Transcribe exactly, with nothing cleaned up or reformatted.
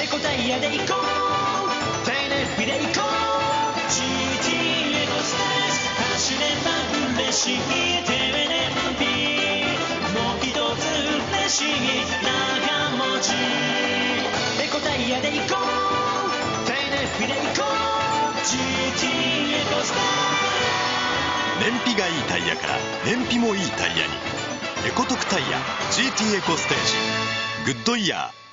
エコタイヤで行こう、テレビで行こう、 ジーティー エコステージ走れば嬉しい、テレビもう一つ嬉しい長持ち、エコタイヤで行こう、テレビで行こう、 ジーティー エコステージ。 燃費がいいタイヤから燃費もいいタイヤに、エコトクタイヤ ジーティー エコステージ。グッドイヤー。